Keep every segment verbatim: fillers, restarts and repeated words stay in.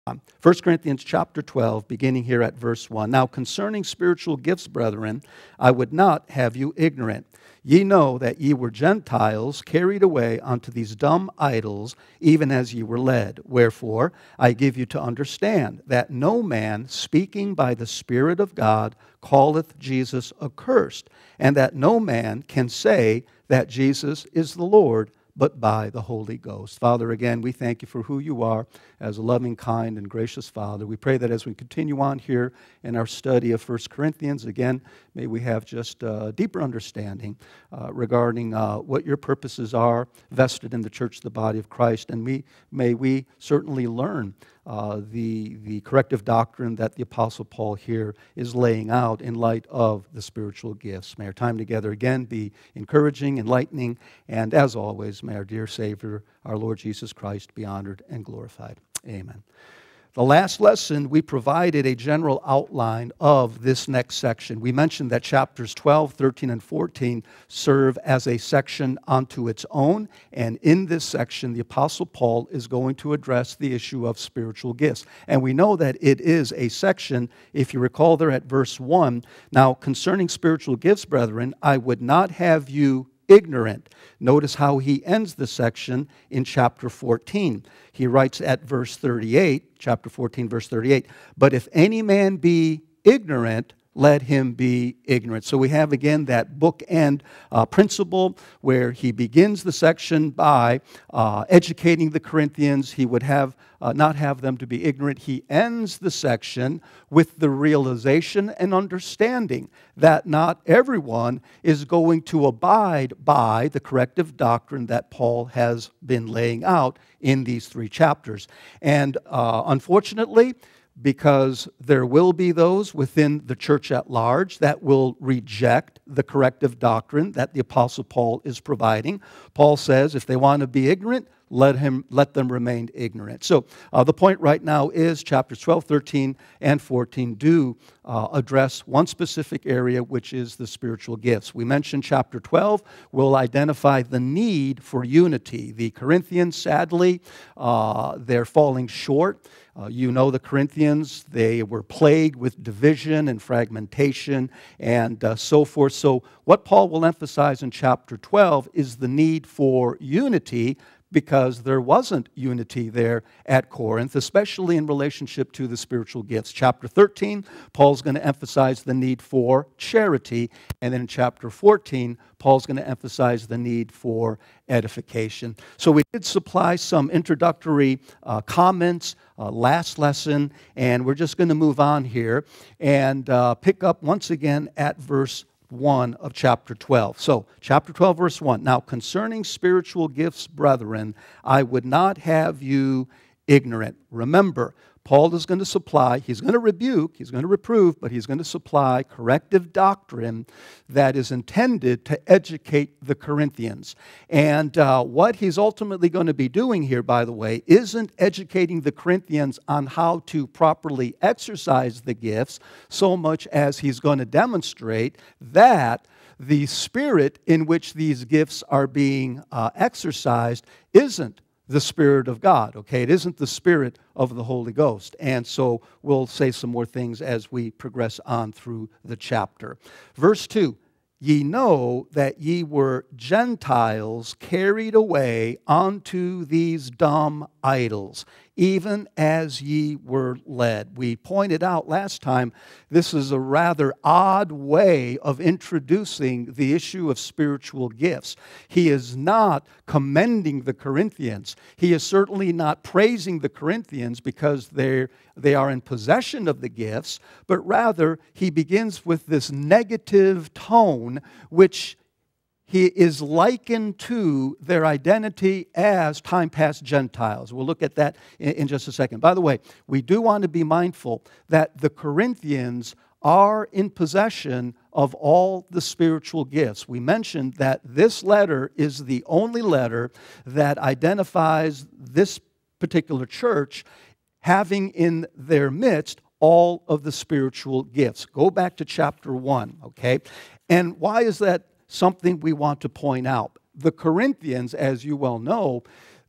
First Corinthians chapter twelve, beginning here at verse one. Now concerning spiritual gifts, brethren, I would not have you ignorant. Ye know that ye were Gentiles, carried away unto these dumb idols, even as ye were led. Wherefore I give you to understand that no man speaking by the Spirit of God calleth Jesus accursed, and that no man can say that Jesus is the Lord, but by the Holy Ghost. Father, again, we thank you for who you are as a loving, kind, and gracious Father. We pray that as we continue on here in our study of First Corinthians, again, may we have just a deeper understanding uh, regarding uh, what your purposes are vested in the church, the body of Christ, and we, may we certainly learn Uh, the, the corrective doctrine that the Apostle Paul here is laying out in light of the spiritual gifts. May our time together again be encouraging, enlightening, and as always, may our dear Savior, our Lord Jesus Christ, be honored and glorified. Amen. The last lesson, we provided a general outline of this next section. We mentioned that chapters twelve, thirteen, and fourteen serve as a section unto its own, and in this section, the Apostle Paul is going to address the issue of spiritual gifts. And we know that it is a section, if you recall there at verse one, now concerning spiritual gifts, brethren, I would not have you ignorant. Notice how he ends the section in chapter fourteen. He writes at verse thirty-eight, chapter fourteen, verse thirty-eight, but if any man be ignorant, let him be ignorant. So we have again that bookend uh, principle where he begins the section by uh, educating the Corinthians. He would have uh, not have them to be ignorant. He ends the section with the realization and understanding that not everyone is going to abide by the corrective doctrine that Paul has been laying out in these three chapters. And uh, unfortunately, because there will be those within the church at large that will reject the corrective doctrine that the Apostle Paul is providing. Paul says if they want to be ignorant, let him let them remain ignorant. So uh, the point right now is chapters twelve, thirteen, and fourteen do uh, address one specific area, which is the spiritual gifts. We mentioned chapter twelve will identify the need for unity. The Corinthians, sadly, uh, they're falling short. Uh, you know the Corinthians, they were plagued with division and fragmentation and uh, so forth. So what Paul will emphasize in chapter twelve is the need for unity, because there wasn't unity there at Corinth, especially in relationship to the spiritual gifts. Chapter thirteen, Paul's going to emphasize the need for charity. And then in chapter fourteen, Paul's going to emphasize the need for edification. So we did supply some introductory uh, comments uh, last lesson, and we're just going to move on here and uh, pick up once again at verse one of chapter twelve. So, chapter twelve, verse one. Now, concerning spiritual gifts, brethren, I would not have you ignorant. Remember, Paul is going to supply, he's going to rebuke, he's going to reprove, but he's going to supply corrective doctrine that is intended to educate the Corinthians. And uh, what he's ultimately going to be doing here, by the way, isn't educating the Corinthians on how to properly exercise the gifts so much as he's going to demonstrate that the spirit in which these gifts are being uh, exercised isn't the Spirit of God, okay? It isn't the Spirit of the Holy Ghost. And so we'll say some more things as we progress on through the chapter. Verse two, ye know that ye were Gentiles carried away unto these dumb idols, even as ye were led. We pointed out last time this is a rather odd way of introducing the issue of spiritual gifts. He is not commending the Corinthians. He is certainly not praising the Corinthians because they're, they are in possession of the gifts, but rather he begins with this negative tone which he is likened to their identity as time-past Gentiles. We'll look at that in, in just a second. By the way, we do want to be mindful that the Corinthians are in possession of all the spiritual gifts. We mentioned that this letter is the only letter that identifies this particular church having in their midst all of the spiritual gifts. Go back to chapter one, okay? And why is that something we want to point out? The Corinthians, as you well know,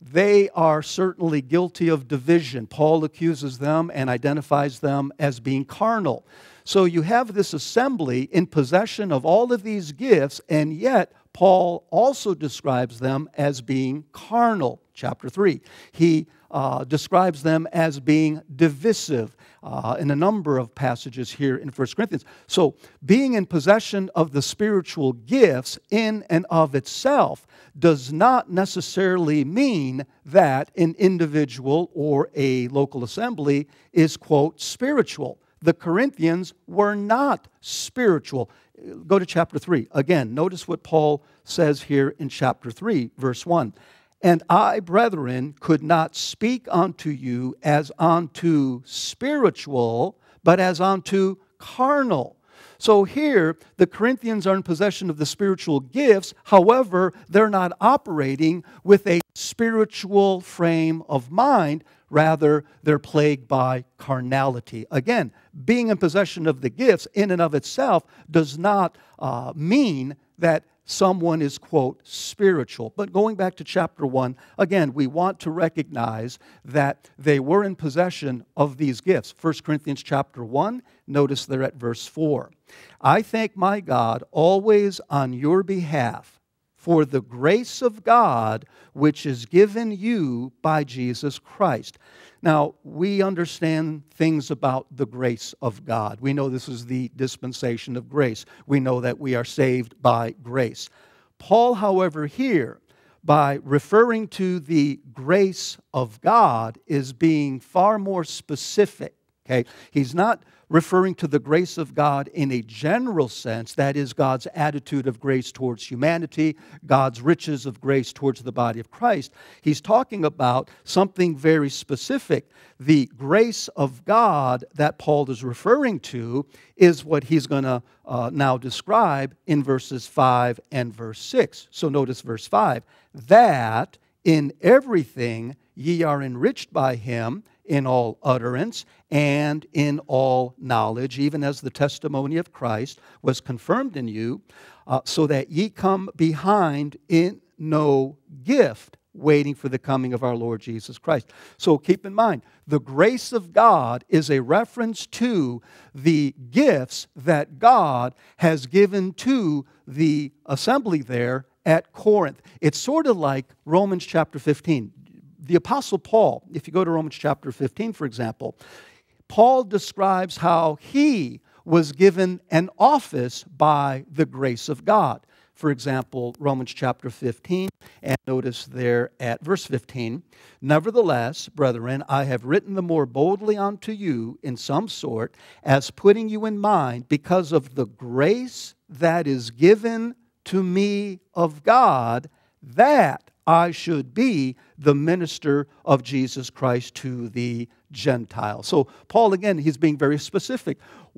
they are certainly guilty of division. Paul accuses them and identifies them as being carnal. So you have this assembly in possession of all of these gifts, and yet Paul also describes them as being carnal. Chapter three. He uh, describes them as being divisive uh, in a number of passages here in First Corinthians. So being in possession of the spiritual gifts in and of itself does not necessarily mean that an individual or a local assembly is, quote, spiritual. The Corinthians were not spiritual. Go to chapter three. Again, notice what Paul says here in chapter three, verse one. And I, brethren, could not speak unto you as unto spiritual, but as unto carnal. So here, the Corinthians are in possession of the spiritual gifts. However, they're not operating with a spiritual frame of mind. Rather, they're plagued by carnality. Again, being in possession of the gifts in and of itself does not uh, mean that someone is, quote, spiritual. But going back to chapter one, again, we want to recognize that they were in possession of these gifts. First Corinthians chapter one, notice there at verse four. I thank my God always on your behalf for the grace of God which is given you by Jesus Christ. Now, we understand things about the grace of God. We know this is the dispensation of grace. We know that we are saved by grace. Paul, however, here, by referring to the grace of God, is being far more specific. Okay? He's not referring to the grace of God in a general sense, that is God's attitude of grace towards humanity, God's riches of grace towards the body of Christ. He's talking about something very specific. The grace of God that Paul is referring to is what he's going to uh, now describe in verses five and verse six. So notice verse five. That in everything ye are enriched by him, in all utterance and in all knowledge, even as the testimony of Christ was confirmed in you, uh, so that ye come behind in no gift, waiting for the coming of our Lord Jesus Christ. So keep in mind, the grace of God is a reference to the gifts that God has given to the assembly there at Corinth. It's sort of like Romans chapter fifteen. The Apostle Paul, if you go to Romans chapter fifteen, for example, Paul describes how he was given an office by the grace of God. For example, Romans chapter fifteen, and notice there at verse fifteen, nevertheless, brethren, I have written the more boldly unto you in some sort, as putting you in mind, because of the grace that is given to me of God, that I should be the minister of Jesus Christ to the Gentiles. So Paul, again, he's being very specific.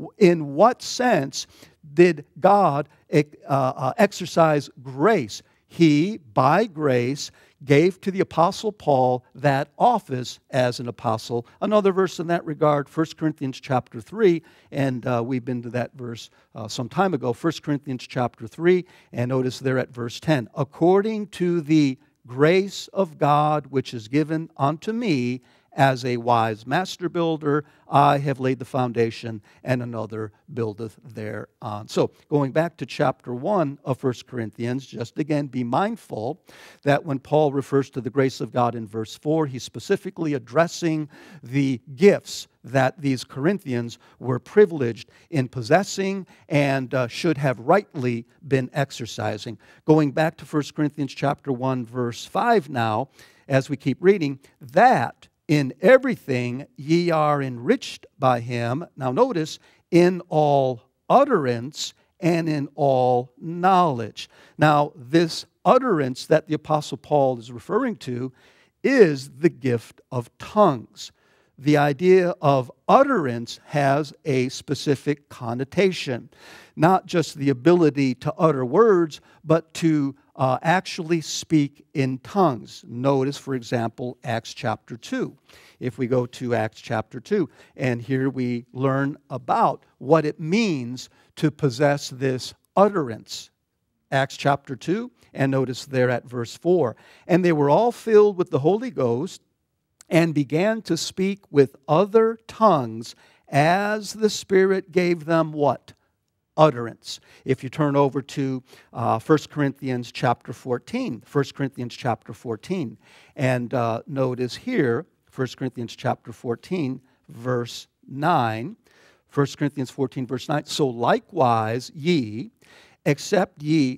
In what sense did God uh, uh, exercise grace? He, by grace, gave to the Apostle Paul that office as an apostle. Another verse in that regard, First Corinthians chapter three, and uh, we've been to that verse uh, some time ago, First Corinthians chapter three, and notice there at verse ten, according to the grace of God which is given unto me as a wise master builder, I have laid the foundation, and another buildeth thereon. So, going back to chapter one of First Corinthians, just again be mindful that when Paul refers to the grace of God in verse four, he's specifically addressing the gifts that these Corinthians were privileged in possessing and uh, should have rightly been exercising. Going back to First Corinthians chapter one, verse five now, as we keep reading, that in everything ye are enriched by him. Now notice, in all utterance and in all knowledge. Now this utterance that the Apostle Paul is referring to is the gift of tongues. The idea of utterance has a specific connotation. Not just the ability to utter words, but to uh, actually speak in tongues. Notice, for example, Acts chapter two. If we go to Acts chapter two, and here we learn about what it means to possess this utterance Acts chapter two, and notice there at verse four. And they were all filled with the Holy Ghost and began to speak with other tongues as the Spirit gave them what? Utterance. If you turn over to uh, First Corinthians chapter fourteen, First Corinthians chapter fourteen, and uh, notice here, First Corinthians chapter fourteen, verse nine, First Corinthians fourteen, verse nine, so likewise ye, except ye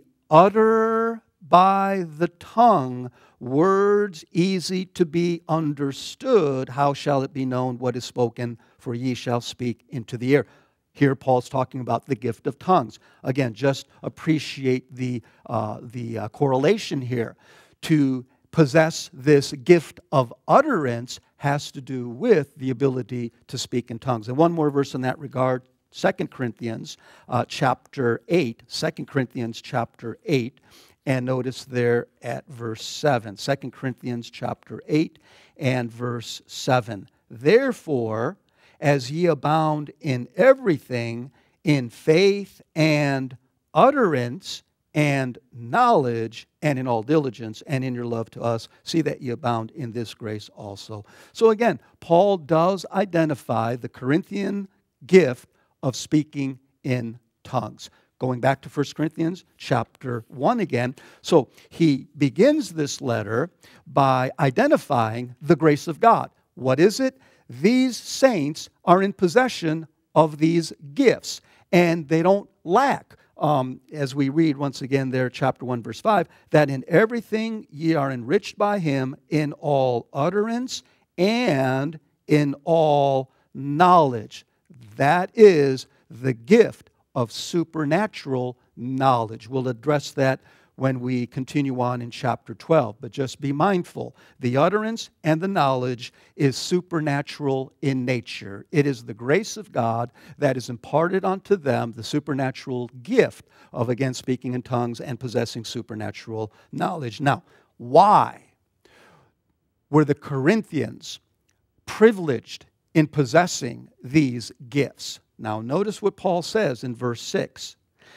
utter by the tongue words easy to be understood, how shall it be known what is spoken? For ye shall speak into the air. Here Paul's talking about the gift of tongues. Again, just appreciate the, uh, the uh, correlation here. To possess this gift of utterance has to do with the ability to speak in tongues. And one more verse in that regard, Second Corinthians uh, chapter eight, Second Corinthians chapter eight, and notice there at verse seven. Second Corinthians chapter eight and verse seven. Therefore, as ye abound in everything, in faith and utterance and knowledge, and in all diligence, and in your love to us, see that ye abound in this grace also. So again, Paul does identify the Corinthian gift of speaking in tongues. Going back to First Corinthians chapter one again. So he begins this letter by identifying the grace of God. What is it? These saints are in possession of these gifts, and they don't lack. Um, as we read once again there, chapter one, verse five, that in everything ye are enriched by him in all utterance and in all knowledge. That is the gift of supernatural knowledge. We'll address that when we continue on in chapter twelve. But just be mindful, the utterance and the knowledge is supernatural in nature. It is the grace of God that is imparted unto them, the supernatural gift of, again, speaking in tongues and possessing supernatural knowledge. Now, why were the Corinthians privileged in possessing these gifts? Now, notice what Paul says in verse six.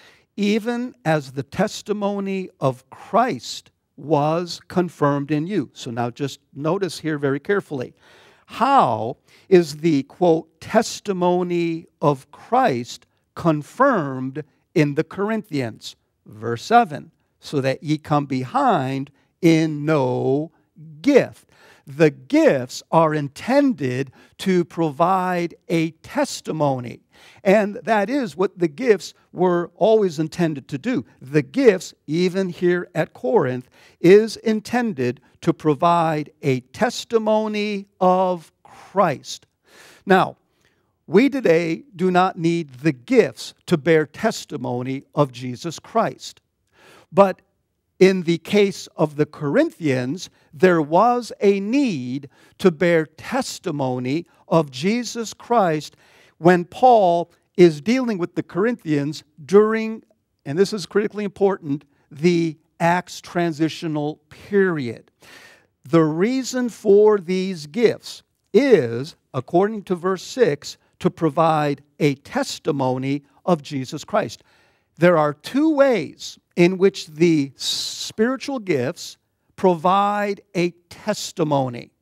Even as the testimony of Christ was confirmed in you. So now just notice here very carefully. How is the, quote, testimony of Christ confirmed in the Corinthians? Verse seven. So that ye come behind in no gift. The gifts are intended to provide a testimony. And that is what the gifts were always intended to do. The gifts, even here at Corinth, is intended to provide a testimony of Christ. Now, we today do not need the gifts to bear testimony of Jesus Christ. But in the case of the Corinthians, there was a need to bear testimony of Jesus Christ when Paul is dealing with the Corinthians during, and this is critically important, the Acts transitional period. The reason for these gifts is, according to verse six, to provide a testimony of Jesus Christ. There are two ways in which the spiritual gifts provide a testimony.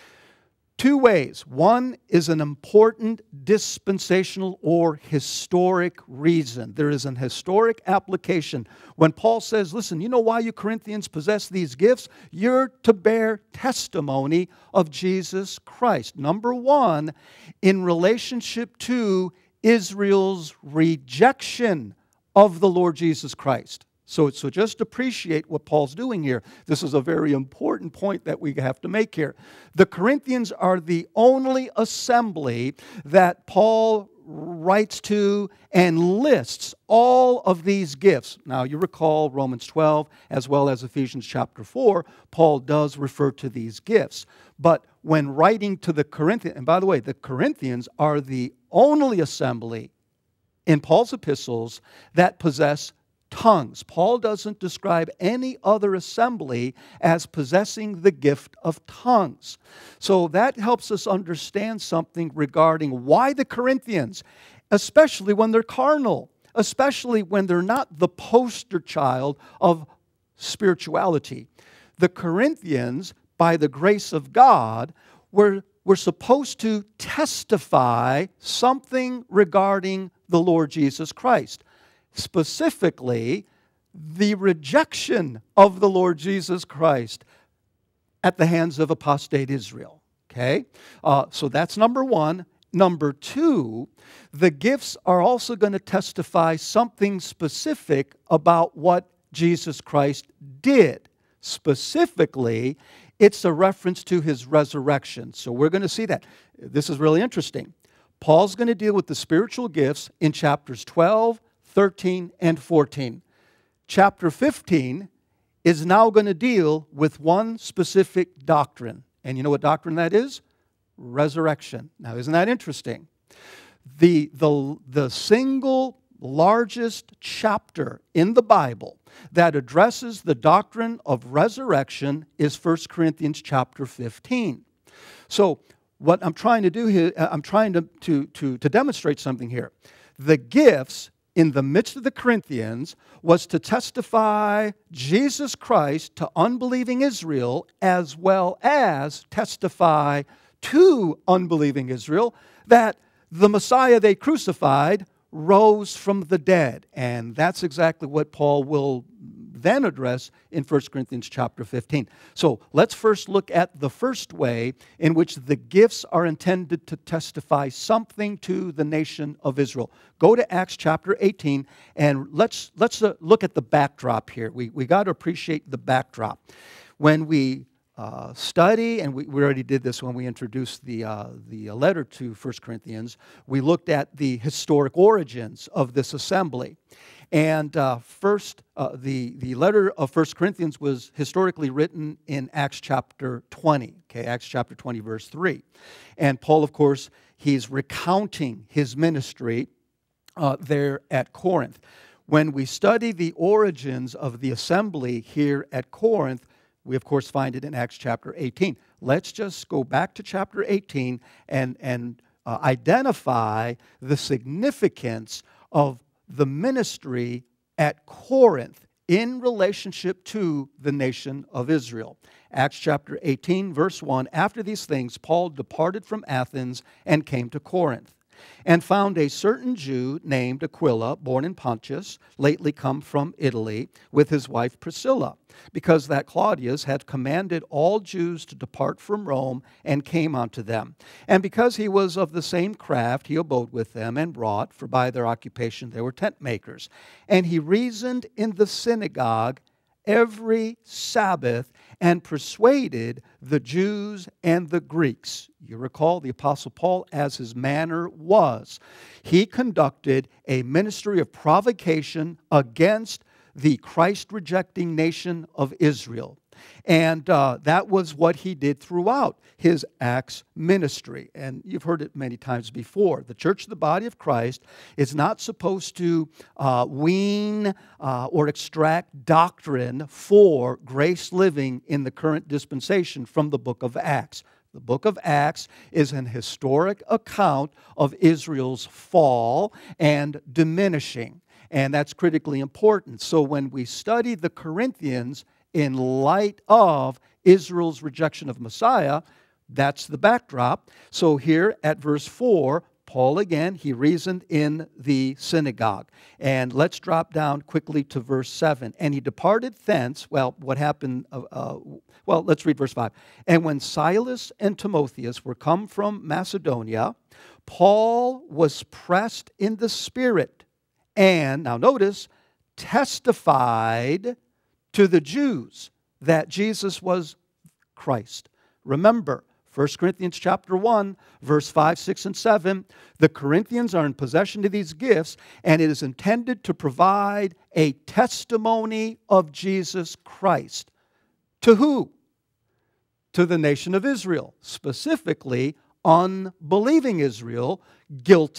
Two ways. One is an important dispensational or historic reason. There is an historic application. When Paul says, listen, you know why you Corinthians possess these gifts? You're to bear testimony of Jesus Christ. Number one, in relationship to Israel's rejection of the Lord Jesus Christ. So, so just appreciate what Paul's doing here. This is a very important point that we have to make here. The Corinthians are the only assembly that Paul writes to and lists all of these gifts. Now, you recall Romans twelve as well as Ephesians chapter four, Paul does refer to these gifts. But when writing to the Corinthians, and by the way, the Corinthians are the only assembly in Paul's epistles that possess tongues. Paul doesn't describe any other assembly as possessing the gift of tongues. So that helps us understand something regarding why the Corinthians, especially when they're carnal, especially when they're not the poster child of spirituality. The Corinthians, by the grace of God, were, were supposed to testify something regarding the Lord Jesus Christ. Specifically, the rejection of the Lord Jesus Christ at the hands of apostate Israel. Okay? Uh, so that's number one. Number two, the gifts are also going to testify something specific about what Jesus Christ did. Specifically, it's a reference to his resurrection. So we're going to see that. This is really interesting. Paul's going to deal with the spiritual gifts in chapters twelve, thirteen, and fourteen. Chapter fifteen is now going to deal with one specific doctrine. And you know what doctrine that is? Resurrection. Now, isn't that interesting? The, the, the single largest chapter in the Bible that addresses the doctrine of resurrection is First Corinthians chapter fifteen. So, what I'm trying to do here, I'm trying to, to, to, to demonstrate something here. The gifts in the midst of the Corinthians was to testify Jesus Christ to unbelieving Israel, as well as testify to unbelieving Israel that the Messiah they crucified rose from the dead. And that's exactly what Paul will then address in First Corinthians chapter fifteen. So let's first look at the first way in which the gifts are intended to testify something to the nation of Israel. Go to Acts chapter eighteen, and let's, let's uh, look at the backdrop here. We, we got to appreciate the backdrop. When we Uh, study, and we, we already did this when we introduced the, uh, the letter to First Corinthians, we looked at the historic origins of this assembly. And uh, first, uh, the, the letter of First Corinthians was historically written in Acts chapter twenty, okay, Acts chapter twenty, verse three. And Paul, of course, he's recounting his ministry uh, there at Corinth. When we study the origins of the assembly here at Corinth, we, of course, find it in Acts chapter eighteen. Let's just go back to chapter eighteen and, and uh, identify the significance of the ministry at Corinth in relationship to the nation of Israel. Acts chapter eighteen, verse one, after these things, Paul departed from Athens and came to Corinth, and found a certain Jew named Aquila, born in Pontus, lately come from Italy, with his wife Priscilla, because that Claudius had commanded all Jews to depart from Rome, and came unto them. And because he was of the same craft, he abode with them, and wrought, for by their occupation they were tent makers. And he reasoned in the synagogue every Sabbath, and persuaded the Jews and the Greeks. You recall the Apostle Paul, as his manner was, he conducted a ministry of provocation against the Christ-rejecting nation of Israel. And uh, that was what he did throughout his Acts ministry. And you've heard it many times before. The church, the body of Christ, is not supposed to uh, wean uh, or extract doctrine for grace living in the current dispensation from the book of Acts. The book of Acts is an historic account of Israel's fall and diminishing. And that's critically important. So when we study the Corinthians in light of Israel's rejection of Messiah, that's the backdrop. So here at verse four, Paul again, he reasoned in the synagogue. And let's drop down quickly to verse seven. And he departed thence. Well, what happened? Uh, uh, well, let's read verse five. And when Silas and Timotheus were come from Macedonia, Paul was pressed in the Spirit, and, now notice, testified to the Jews that Jesus was Christ. Remember, First Corinthians chapter one, verse five, six, and seven, the Corinthians are in possession of these gifts, and it is intended to provide a testimony of Jesus Christ. To who? To the nation of Israel, specifically unbelieving Israel, guilty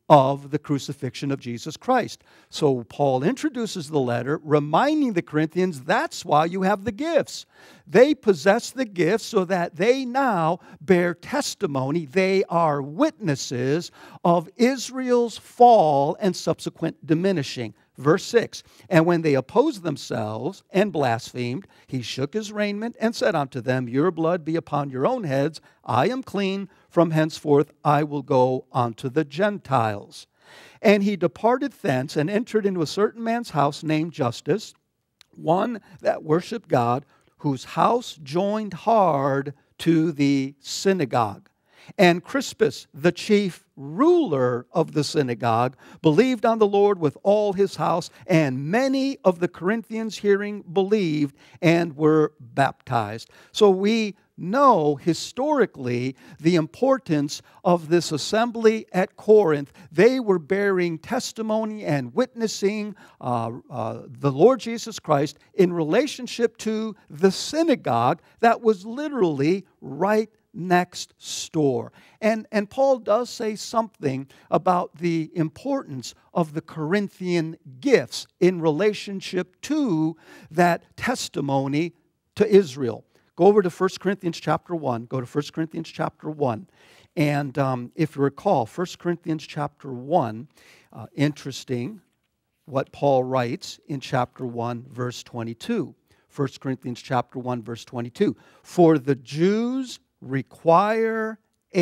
of the crucifixion of Jesus Christ. So Paul introduces the letter, reminding the Corinthians that's why you have the gifts. They possess the gifts so that they now bear testimony. They are witnesses of Israel's fall and subsequent diminishing. Verse six, and when they opposed themselves and blasphemed, he shook his raiment and said unto them, your blood be upon your own heads. I am clean. From henceforth I will go unto the Gentiles. And he departed thence and entered into a certain man's house named Justus, one that worshipped God, whose house joined hard to the synagogue. And Crispus, the chief ruler of the synagogue, believed on the Lord with all his house, and many of the Corinthians hearing believed and were baptized. So we know historically the importance of this assembly at Corinth. They were bearing testimony and witnessing uh, uh, the Lord Jesus Christ in relationship to the synagogue that was literally right next door. And, and Paul does say something about the importance of the Corinthian gifts in relationship to that testimony to Israel. Go over to First Corinthians chapter one. Go to First Corinthians chapter one. And um, if you recall, First Corinthians chapter one, uh, interesting what Paul writes in chapter one, verse twenty-two. First Corinthians chapter one, verse twenty-two. For the Jews require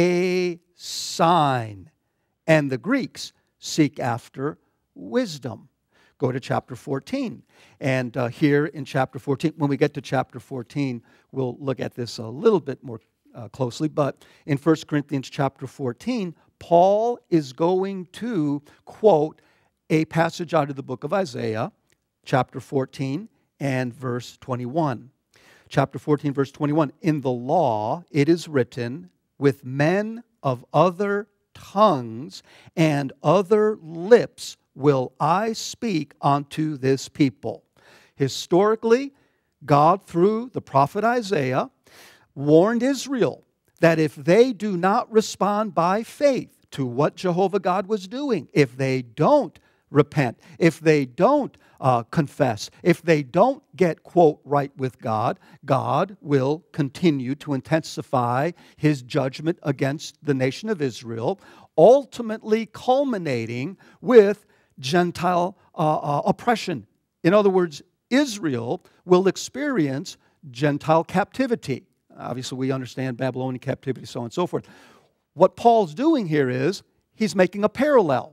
a sign, and the Greeks seek after wisdom. Go to chapter fourteen. And uh, here in chapter fourteen, when we get to chapter fourteen, we'll look at this a little bit more uh, closely. But in First Corinthians chapter fourteen, Paul is going to quote a passage out of the book of Isaiah, chapter fourteen and verse twenty-one. Chapter fourteen, verse twenty-one, in the law it is written, with men of other tongues and other lips will I speak unto this people. Historically, God, through the prophet Isaiah, warned Israel that if they do not respond by faith to what Jehovah God was doing, if they don't repent, if they don't uh, confess, if they don't get, quote, right with God, God will continue to intensify His judgment against the nation of Israel, ultimately culminating with Gentile uh, uh, oppression. In other words, Israel will experience Gentile captivity. Obviously, we understand Babylonian captivity, so on and so forth. What Paul's doing here is he's making a parallel.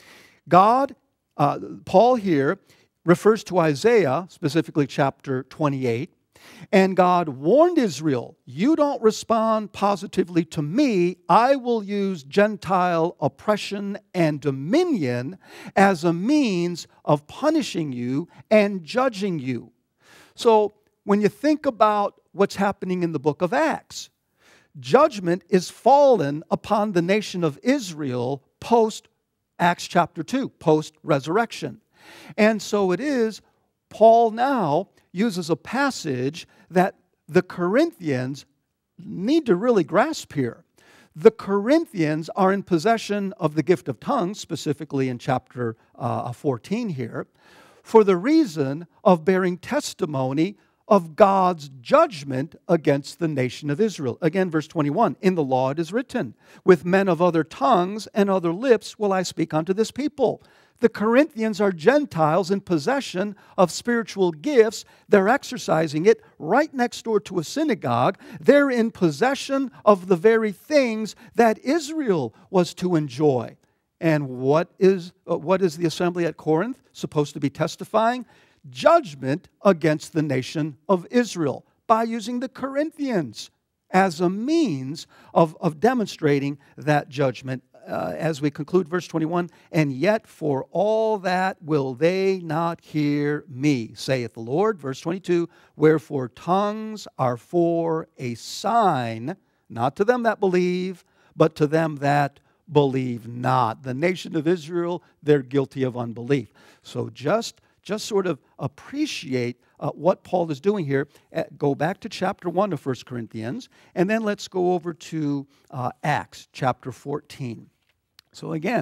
God, uh, Paul here refers to Isaiah, specifically chapter twenty-eight, and God warned Israel, you don't respond positively to me, I will use Gentile oppression and dominion as a means of punishing you and judging you. So when you think about what's happening in the book of Acts, judgment is fallen upon the nation of Israel post Acts chapter two, post-resurrection. And so it is, Paul now uses a passage that the Corinthians need to really grasp here. The Corinthians are in possession of the gift of tongues, specifically in chapter uh, fourteen here, for the reason of bearing testimony of God's judgment against the nation of Israel. Again, verse twenty-one, in the law it is written, with men of other tongues and other lips will I speak unto this people. The Corinthians are Gentiles in possession of spiritual gifts. They're exercising it right next door to a synagogue. They're in possession of the very things that Israel was to enjoy. And what is, uh, what is the assembly at Corinth supposed to be testifying? Judgment against the nation of Israel by using the Corinthians as a means of, of demonstrating that judgment. Uh, as we conclude verse twenty-one, and yet for all that will they not hear me, saith the Lord. Verse twenty-two, wherefore tongues are for a sign, not to them that believe, but to them that believe not. The nation of Israel, they're guilty of unbelief. So just, just sort of appreciate uh, what Paul is doing here. Uh, go back to chapter one of First Corinthians, and then let's go over to uh, Acts chapter fourteen. So again,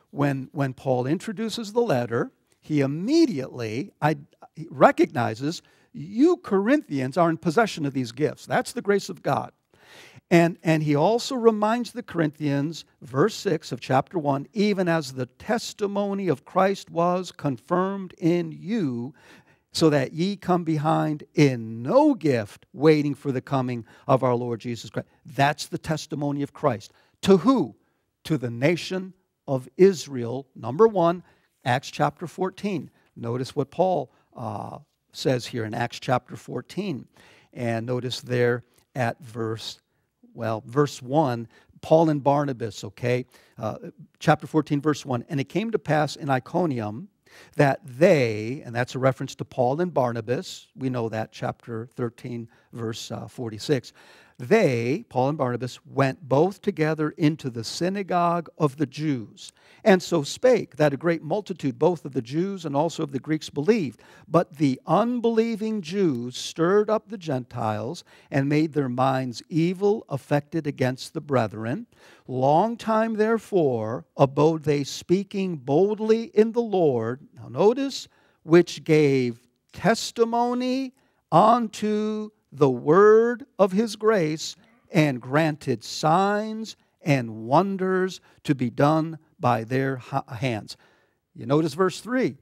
when, when Paul introduces the letter, he immediately I, recognizes you Corinthians are in possession of these gifts. That's the grace of God. And, and he also reminds the Corinthians, verse six of chapter one, even as the testimony of Christ was confirmed in you, so that ye come behind in no gift, waiting for the coming of our Lord Jesus Christ. That's the testimony of Christ. To who? To the nation of Israel. Number one, Acts chapter fourteen. Notice what Paul uh, says here in Acts chapter fourteen. And notice there at verse, well, verse one, Paul and Barnabas, okay? Uh, chapter fourteen, verse one. And it came to pass in Iconium that they, and that's a reference to Paul and Barnabas, we know that, chapter thirteen, verse uh, forty-six. They, Paul and Barnabas, went both together into the synagogue of the Jews, and so spake that a great multitude, both of the Jews and also of the Greeks, believed. But the unbelieving Jews stirred up the Gentiles and made their minds evil affected against the brethren. Long time, therefore, abode they speaking boldly in the Lord. Now notice, which gave testimony unto the word of his grace, and granted signs and wonders to be done by their hands. You notice verse three.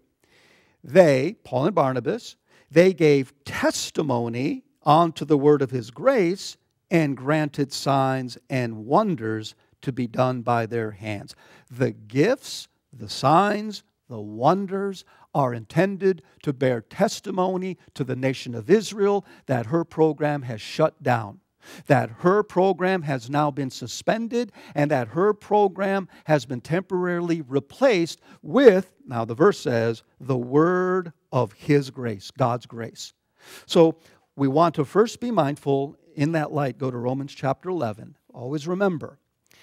They, Paul and Barnabas, they gave testimony unto the word of his grace, and granted signs and wonders to be done by their hands. The gifts, the signs, the wonders are intended to bear testimony to the nation of Israel that her program has shut down, that her program has now been suspended, and that her program has been temporarily replaced with, now the verse says, the word of his grace, God's grace. So we want to first be mindful in that light. Go to Romans chapter eleven. Always remember,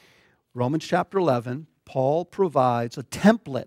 Romans chapter eleven, Paul provides a template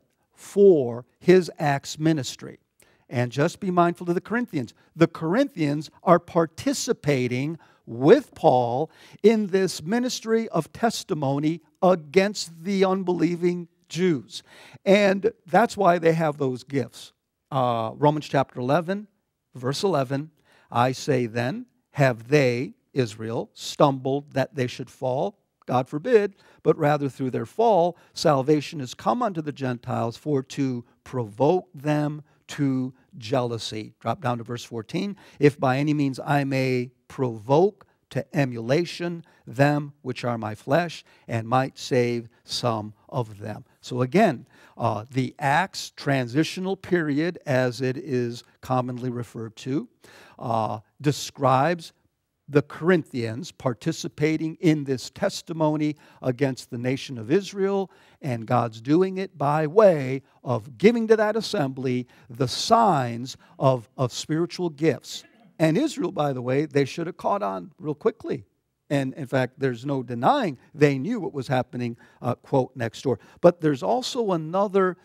for his Acts ministry. And just be mindful of the Corinthians. The Corinthians are participating with Paul in this ministry of testimony against the unbelieving Jews. And that's why they have those gifts. Uh, Romans chapter eleven, verse eleven, I say then, have they, Israel, stumbled that they should fall? God forbid, but rather through their fall, salvation is come unto the Gentiles for to provoke them to jealousy. Drop down to verse fourteen. If by any means I may provoke to emulation them which are my flesh, and might save some of them. So again, uh, the Acts transitional period, as it is commonly referred to, uh, describes the Corinthians participating in this testimony against the nation of Israel, and God's doing it by way of giving to that assembly the signs of, of spiritual gifts. And Israel, by the way, they should have caught on real quickly. And in fact, there's no denying they knew what was happening, uh, quote, next door. But there's also another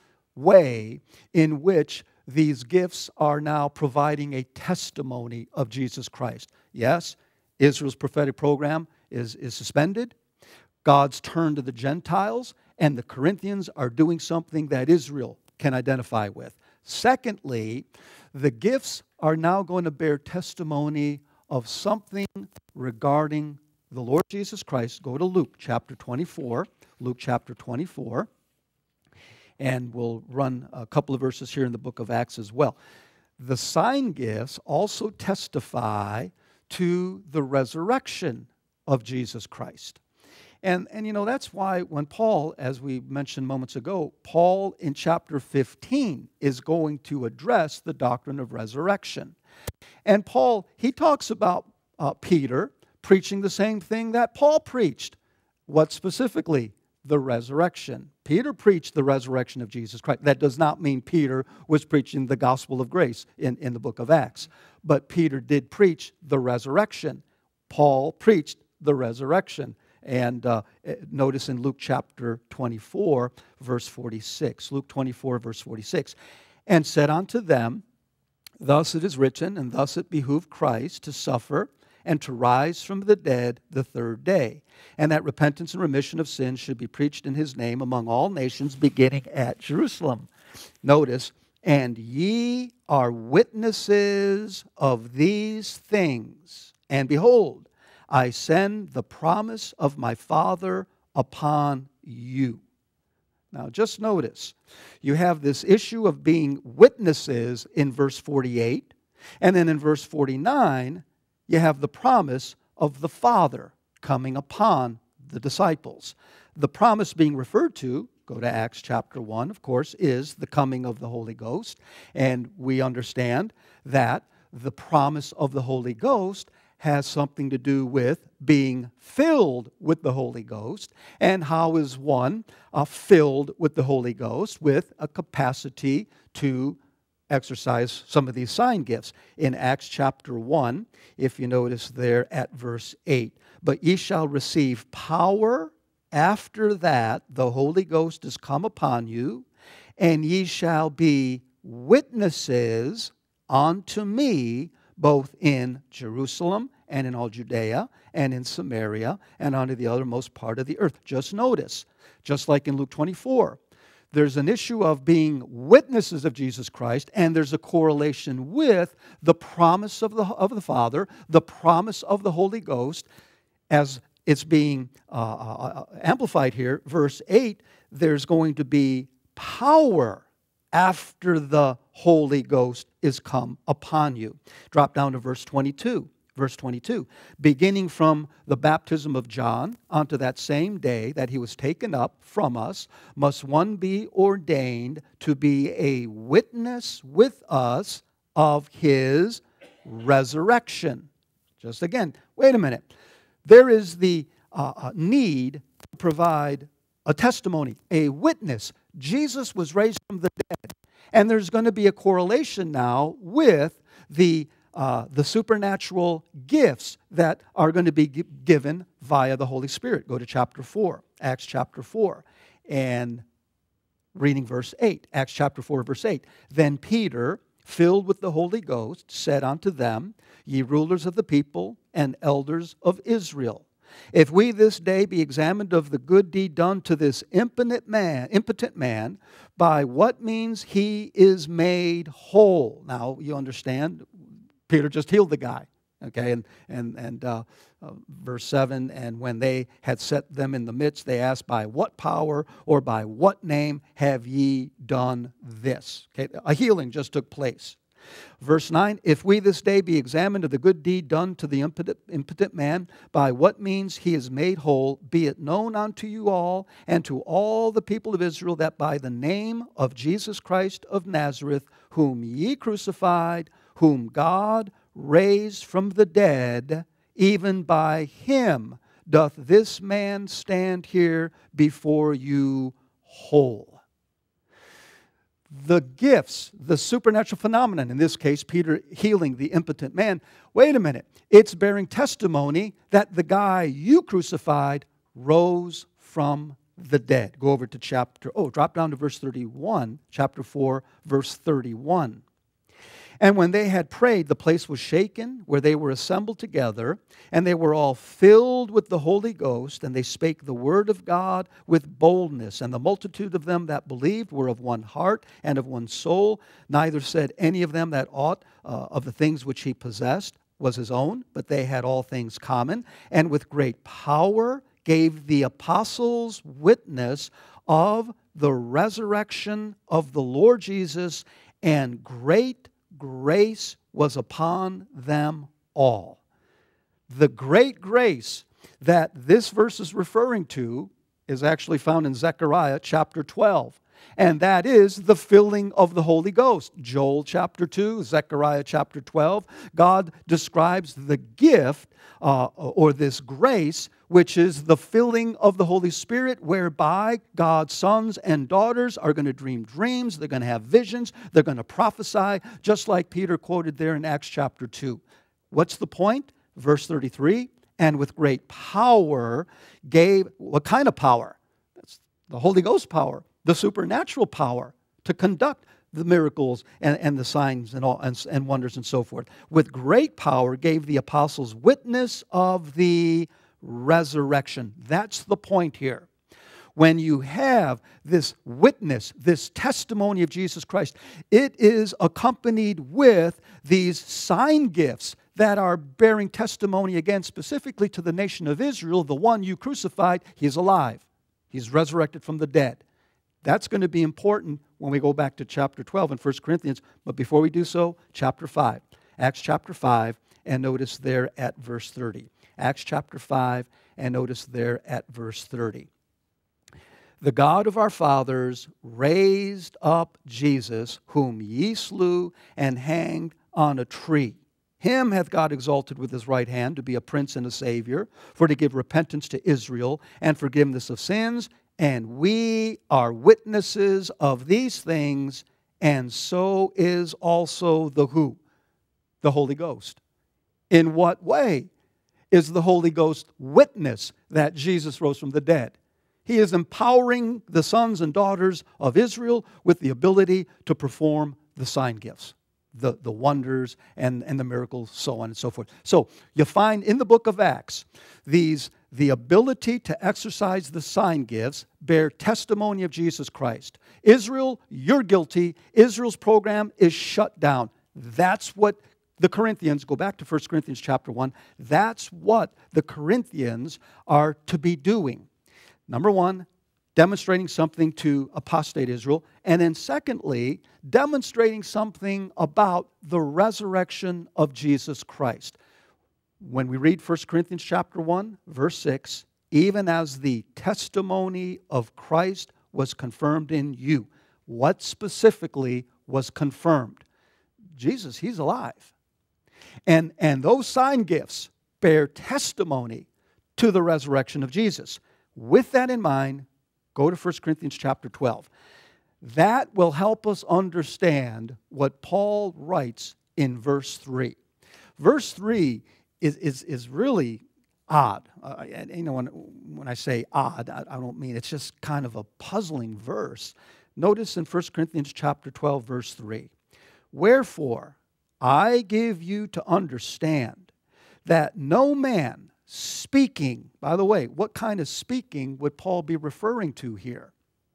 way in which these gifts are now providing a testimony of Jesus Christ. Yes, Israel's prophetic program is, is suspended. God's turned to the Gentiles, and the Corinthians are doing something that Israel can identify with. Secondly, the gifts are now going to bear testimony of something regarding the Lord Jesus Christ. Go to Luke chapter twenty-four. Luke chapter twenty-four. And we'll run a couple of verses here in the book of Acts as well. The sign gifts also testify to the resurrection of Jesus Christ. And, and you know, that's why when Paul, as we mentioned moments ago, Paul in chapter fifteen is going to address the doctrine of resurrection. And Paul, he talks about uh, Peter preaching the same thing that Paul preached. What specifically? The resurrection. Peter preached the resurrection of Jesus Christ. That does not mean Peter was preaching the gospel of grace in, in the book of Acts. But Peter did preach the resurrection. Paul preached the resurrection. And uh, notice in Luke chapter twenty-four, verse forty-six. Luke twenty-four, verse forty-six. And said unto them, thus it is written, and thus it behooved Christ to suffer, and to rise from the dead the third day, and that repentance and remission of sins should be preached in his name among all nations, beginning at Jerusalem. Notice, and ye are witnesses of these things. And behold, I send the promise of my Father upon you. Now just notice, you have this issue of being witnesses in verse forty-eight, and then in verse forty-nine, you have the promise of the Father coming upon the disciples. The promise being referred to, go to Acts chapter one, of course, is the coming of the Holy Ghost. And we understand that the promise of the Holy Ghost has something to do with being filled with the Holy Ghost. And how is one uh, filled with the Holy Ghost? With a capacity to exercise some of these sign gifts. In Acts chapter one, if you notice there at verse eight, but ye shall receive power after that the Holy Ghost is come upon you, and ye shall be witnesses unto me both in Jerusalem and in all Judea and in Samaria and unto the uttermost part of the earth. Just notice, just like in Luke twenty-four, there's an issue of being witnesses of Jesus Christ, and there's a correlation with the promise of the, of the Father, the promise of the Holy Ghost, as it's being uh, uh, amplified here. Verse eight, there's going to be power after the Holy Ghost is come upon you. Drop down to verse twenty-two. Verse twenty-two, beginning from the baptism of John unto that same day that he was taken up from us, must one be ordained to be a witness with us of his resurrection. Just again, wait a minute. There is the uh, need to provide a testimony, a witness. Jesus was raised from the dead. And there's going to be a correlation now with the Uh, the supernatural gifts that are going to be g- given via the Holy Spirit. Go to chapter four, Acts chapter four, and reading verse eight. Acts chapter four, verse eight. Then Peter, filled with the Holy Ghost, said unto them, Ye rulers of the people and elders of Israel, if we this day be examined of the good deed done to this impotent man, impotent man, by what means he is made whole. Now, you understand, Peter just healed the guy, okay? And and and uh, uh, verse seven, and when they had set them in the midst, they asked, by what power or by what name have ye done this? Okay, a healing just took place. Verse nine, if we this day be examined of the good deed done to the impotent, impotent man, by what means he is made whole, be it known unto you all and to all the people of Israel that by the name of Jesus Christ of Nazareth, whom ye crucified, whom God raised from the dead, even by him doth this man stand here before you whole. The gifts, the supernatural phenomenon, in this case, Peter healing the impotent man, wait a minute, it's bearing testimony that the guy you crucified rose from the dead. Go over to chapter, oh, drop down to verse thirty-one, chapter four, verse thirty-one. And when they had prayed, the place was shaken where they were assembled together, and they were all filled with the Holy Ghost, and they spake the word of God with boldness. And the multitude of them that believed were of one heart and of one soul. Neither said any of them that aught uh, of the things which he possessed was his own, but they had all things common. And with great power gave the apostles witness of the resurrection of the Lord Jesus, and great grace was upon them all. The great grace that this verse is referring to is actually found in Zechariah chapter twelve. And that is the filling of the Holy Ghost. Joel chapter two, Zechariah chapter twelve. God describes the gift uh, or this grace, which is the filling of the Holy Spirit, whereby God's sons and daughters are going to dream dreams, they're going to have visions, they're going to prophesy, just like Peter quoted there in Acts chapter two. What's the point? Verse thirty-three, and with great power gave, what kind of power? That's the Holy Ghost power, the supernatural power to conduct the miracles and, and the signs and, all, and, and wonders and so forth. With great power gave the apostles witness of the resurrection. That's the point here. When you have this witness, this testimony of Jesus Christ, it is accompanied with these sign gifts that are bearing testimony again specifically to the nation of Israel. The one you crucified, he is alive. He's resurrected from the dead. That's going to be important when we go back to chapter twelve in First Corinthians. But before we do so, chapter five. Acts chapter five, and notice there at verse thirty. Acts chapter five, and notice there at verse thirty. The God of our fathers raised up Jesus, whom ye slew and hanged on a tree. Him hath God exalted with his right hand to be a prince and a savior, for to give repentance to Israel and forgiveness of sins. And we are witnesses of these things, and so is also the who? The Holy Ghost. In what way is the Holy Ghost witness that Jesus rose from the dead? He is empowering the sons and daughters of Israel with the ability to perform the sign gifts, the, the wonders and, and the miracles, so on and so forth. So you find in the book of Acts these the ability to exercise the sign gifts bear testimony of Jesus Christ. Israel, you're guilty. Israel's program is shut down. That's what the Corinthians, go back to First Corinthians chapter one, that's what the Corinthians are to be doing. Number one, demonstrating something to apostate Israel. And then secondly, demonstrating something about the resurrection of Jesus Christ. When we read First Corinthians chapter one, verse six, even as the testimony of Christ was confirmed in you. What specifically was confirmed? Jesus, he's alive. And, and those sign gifts bear testimony to the resurrection of Jesus. With that in mind, go to First Corinthians chapter twelve. That will help us understand what Paul writes in verse three. Verse three is, is, is really odd. Uh, and, you know, when, when I say odd, I, I don't mean it's just kind of a puzzling verse. Notice in First Corinthians chapter twelve, verse three. Wherefore, I give you to understand that no man speaking, by the way, what kind of speaking would Paul be referring to here?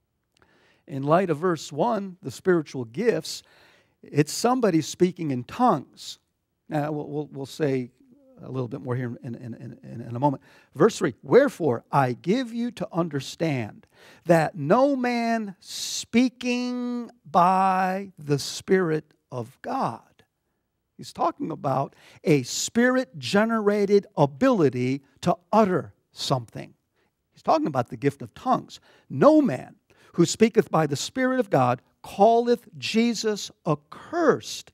In light of verse one, the spiritual gifts, it's somebody speaking in tongues. Now, we'll, we'll, we'll say a little bit more here in, in, in, in a moment. Verse three, wherefore I give you to understand that no man speaking by the Spirit of God. He's talking about a Spirit-generated ability to utter something. He's talking about the gift of tongues. No man who speaketh by the Spirit of God calleth Jesus accursed,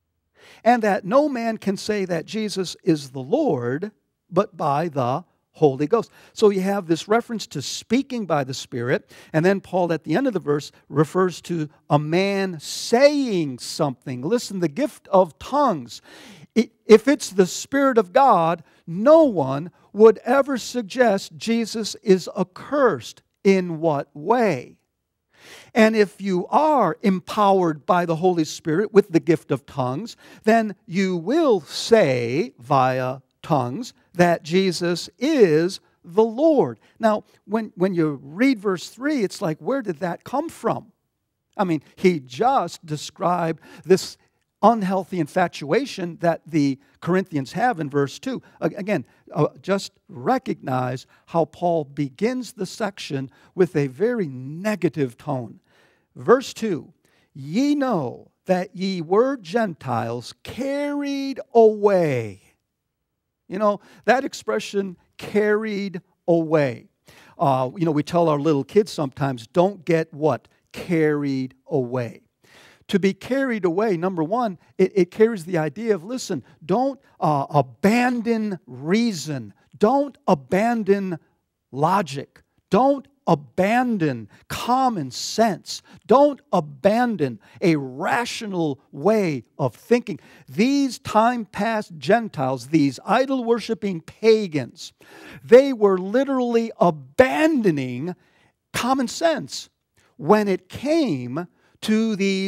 and that no man can say that Jesus is the Lord but by the Holy Ghost. So you have this reference to speaking by the Spirit, and then Paul at the end of the verse refers to a man saying something. Listen, the gift of tongues, if it's the Spirit of God, no one would ever suggest Jesus is accursed. In what way? And if you are empowered by the Holy Spirit with the gift of tongues, then you will say via tongues that Jesus is the Lord. Now, when, when you read verse three, it's like, where did that come from? I mean, he just described this unhealthy infatuation that the Corinthians have in verse two. Again, uh, just recognize how Paul begins the section with a very negative tone. Verse two, ye know that ye were Gentiles carried away. You know, that expression, carried away. Uh, you know, we tell our little kids sometimes, don't get what? Carried away. To be carried away, number one, it, it carries the idea of, listen, don't uh, abandon reason. Don't abandon logic. Don't abandon common sense. Don't abandon a rational way of thinking. These time-past Gentiles, these idol-worshiping pagans, they were literally abandoning common sense when it came to these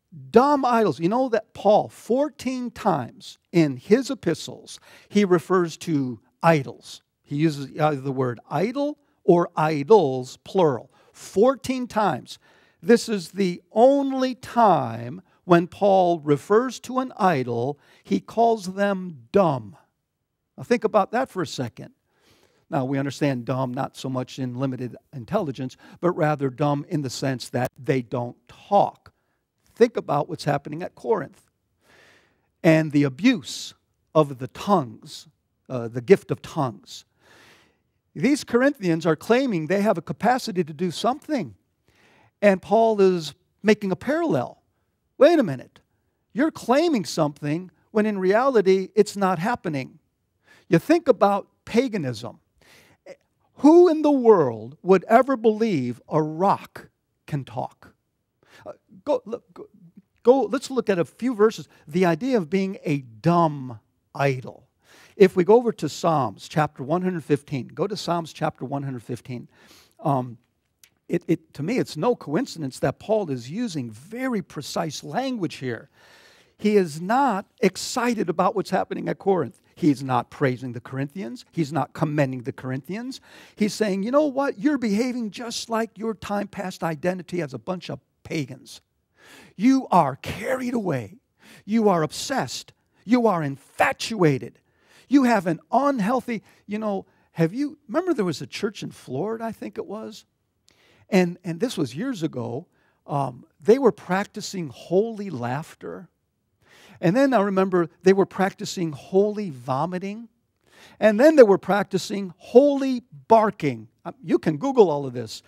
Dumb idols. You know that Paul, fourteen times in his epistles, he refers to idols. He uses either the word idol or idols, plural. fourteen times. This is the only time when Paul refers to an idol, he calls them dumb. Now think about that for a second. Now we understand dumb not so much in limited intelligence, but rather dumb in the sense that they don't talk. Think about what's happening at Corinth and the abuse of the tongues, uh, the gift of tongues. These Corinthians are claiming they have a capacity to do something. And Paul is making a parallel. Wait a minute. You're claiming something when in reality it's not happening. You think about paganism. Who in the world would ever believe a rock can talk? Uh, go, look, go, go, let's look at a few verses. The idea of being a dumb idol. If we go over to Psalms chapter one hundred fifteen, go to Psalms chapter one hundred fifteen. Um, it, it, to me, it's no coincidence that Paul is using very precise language here. He is not excited about what's happening at Corinth. He's not praising the Corinthians. He's not commending the Corinthians. He's saying, you know what? You're behaving just like your time past identity as a bunch of pagans. You are carried away. You are obsessed. You are infatuated. You have an unhealthy, you know, have you, remember there was a church in Florida, I think it was? And, and this was years ago. Um, they were practicing holy laughter. And then I remember they were practicing holy vomiting. And then they were practicing holy barking. You can Google all of this.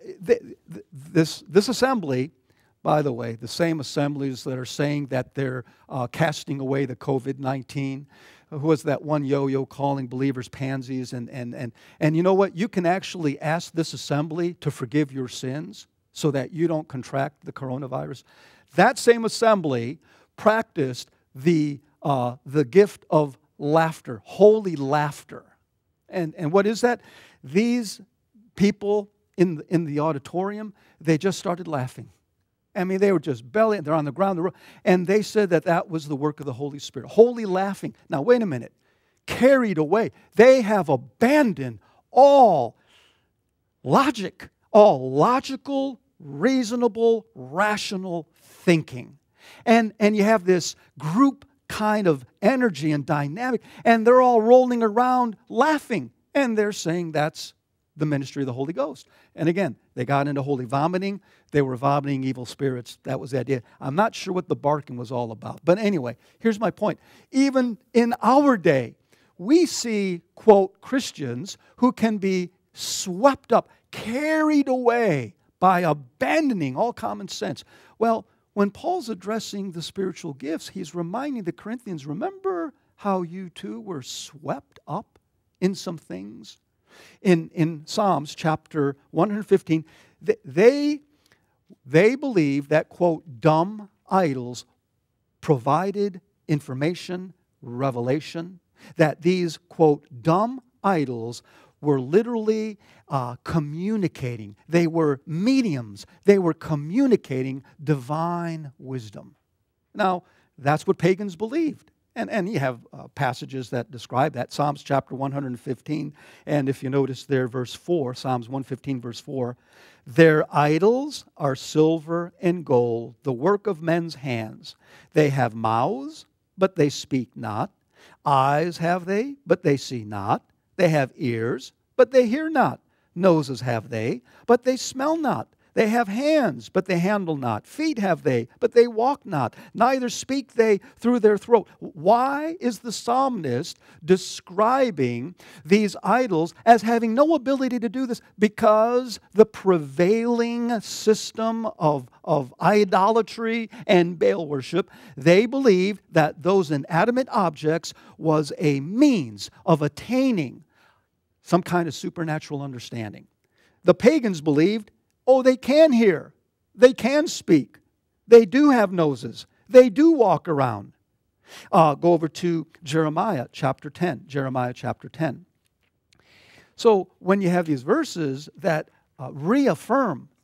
This, this assembly, by the way, the same assemblies that are saying that they're uh, casting away the COVID nineteen. Who was that one yo-yo calling believers pansies? And, and, and, and you know what? You can actually ask this assembly to forgive your sins so that you don't contract the coronavirus. That same assembly practiced the, uh, the gift of laughter, holy laughter. And, and what is that? These people in the, in the auditorium, they just started laughing. I mean, they were just belly, they're on the ground, and they said that that was the work of the Holy Spirit. Holy laughing. Now, wait a minute. Carried away. They have abandoned all logic, all logical, reasonable, rational thinking. And, and you have this group kind of energy and dynamic, and they're all rolling around laughing, and they're saying that's the ministry of the Holy Ghost. And again, they got into holy vomiting. They were vomiting evil spirits. That was the idea. I'm not sure what the barking was all about. But anyway, here's my point. Even in our day, we see, quote, Christians who can be swept up, carried away by abandoning all common sense. Well, when Paul's addressing the spiritual gifts, he's reminding the Corinthians, remember how you too were swept up in some things? In, in Psalms chapter one hundred fifteen, they, they believe that, quote, dumb idols provided information, revelation, that these, quote, dumb idols were literally uh, communicating. They were mediums. They were communicating divine wisdom. Now, that's what pagans believed. And, and you have uh, passages that describe that. Psalms chapter one hundred fifteen, and if you notice there, verse four, Psalms one fifteen, verse four, their idols are silver and gold, the work of men's hands. They have mouths, but they speak not. Eyes have they, but they see not. They have ears, but they hear not. Noses have they, but they smell not. They have hands, but they handle not. Feet have they, but they walk not. Neither speak they through their throat. Why is the psalmist describing these idols as having no ability to do this? Because the prevailing system of, of idolatry and Baal worship, they believed that those inanimate objects was a means of attaining some kind of supernatural understanding. The pagans believed, oh, they can hear. They can speak. They do have noses. They do walk around. Uh, go over to Jeremiah chapter ten. Jeremiah chapter ten. So when you have these verses that uh, reaffirm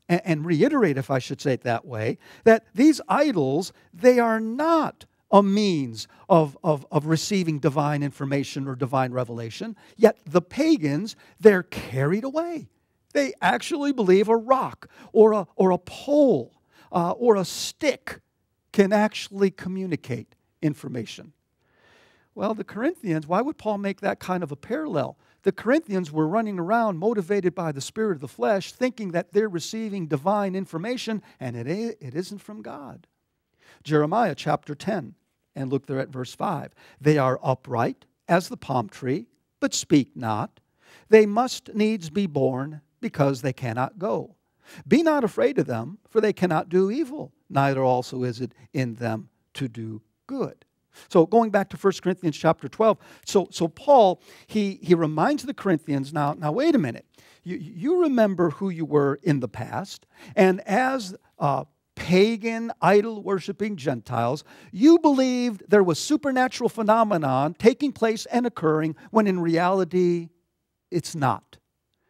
and, and reiterate, if I should say it that way, that these idols, they are not a means of, of, of receiving divine information or divine revelation. Yet the pagans, they're carried away. They actually believe a rock or a, or a pole uh, or a stick can actually communicate information. Well, the Corinthians, why would Paul make that kind of a parallel? The Corinthians were running around motivated by the spirit of the flesh, thinking that they're receiving divine information, and it, it isn't from God. Jeremiah chapter ten, and look there at verse five. They are upright as the palm tree, but speak not. They must needs be born, because they cannot go. Be not afraid of them, for they cannot do evil, neither also is it in them to do good. So going back to First Corinthians chapter twelve, so, so Paul, he, he reminds the Corinthians, now, now wait a minute. You, you remember who you were in the past, and as uh, pagan, idol-worshiping Gentiles, you believed there was supernatural phenomenon taking place and occurring, when in reality, it's not.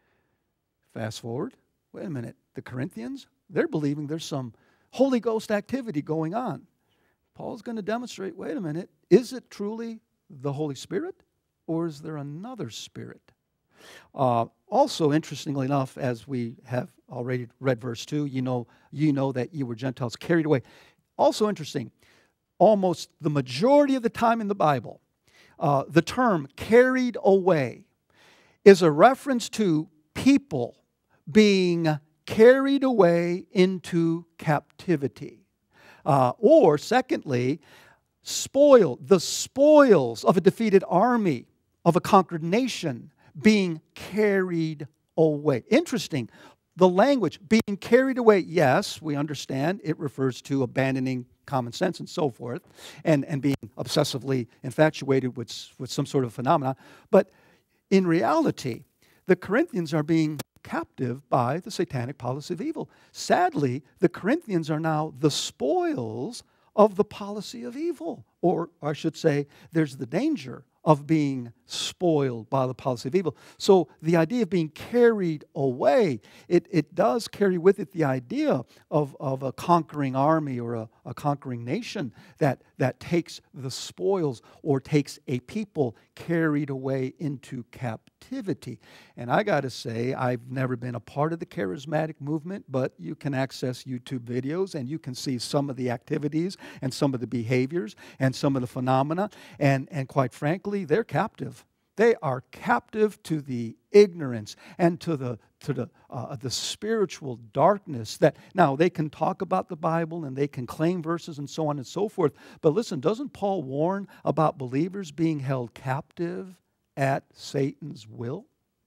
Fast forward, wait a minute, the Corinthians, they're believing there's some Holy Ghost activity going on. Paul's going to demonstrate, wait a minute, is it truly the Holy Spirit, or is there another spirit? Uh, also, interestingly enough, as we have already read verse two, you know, you know that you were Gentiles carried away. Also interesting, almost the majority of the time in the Bible, uh, the term carried away is a reference to people being carried away into captivity. Uh, or, secondly, spoil, the spoils of a defeated army, of a conquered nation, being carried away. Interesting. The language, being carried away, yes, we understand it refers to abandoning common sense and so forth, and, and being obsessively infatuated with, with some sort of phenomenon. But in reality, the Corinthians are being captive by the satanic policy of evil. Sadly, the Corinthians are now the spoils of the policy of evil. Or I should say, there's the danger of being spoiled by the policy of evil. So the idea of being carried away, it, it does carry with it the idea of, of a conquering army or a, a conquering nation that, that takes the spoils or takes a people carried away into captivity. And I got to say, I've never been a part of the charismatic movement, but you can access YouTube videos and you can see some of the activities and some of the behaviors and some of the phenomena. And, and quite frankly, they're captive. They are captive to the ignorance and to the to the uh, the spiritual darkness that now they can talk about the Bible and they can claim verses and so on and so forth. But listen, doesn't Paul warn about believers being held captive at Satan's will?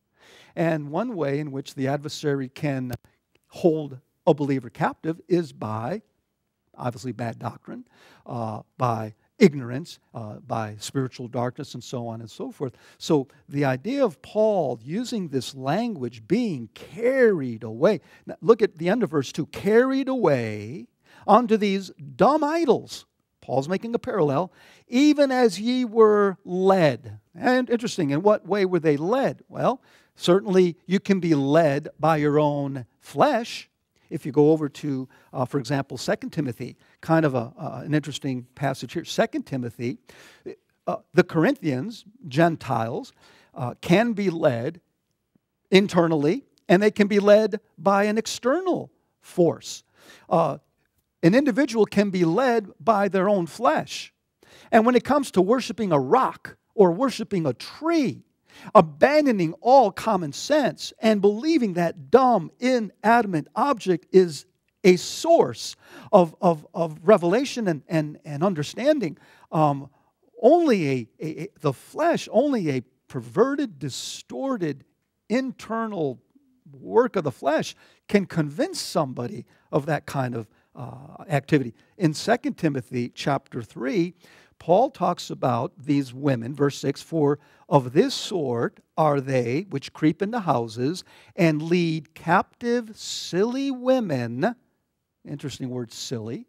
And one way in which the adversary can hold a believer captive is by, obviously, bad doctrine, uh, by ignorance, uh, by spiritual darkness, and so on and so forth. So the idea of Paul using this language, being carried away. Now, look at the end of verse two. Carried away unto these dumb idols. Paul's making a parallel. Even as ye were led. And interesting, in what way were they led? Well, certainly you can be led by your own flesh. If you go over to, uh, for example, Second Timothy, kind of a, uh, an interesting passage here. Second Timothy, uh, the Corinthians, Gentiles, uh, can be led internally, and they can be led by an external force. Uh, an individual can be led by their own flesh. And when it comes to worshiping a rock or worshiping a tree, abandoning all common sense and believing that dumb, inanimate object is a source of, of, of revelation and, and, and understanding, um, only a, a, a, the flesh, only a perverted, distorted, internal work of the flesh can convince somebody of that kind of uh, activity. In Second Timothy chapter three, Paul talks about these women, verse six, for of this sort are they which creep into houses and lead captive silly women. Interesting word, silly.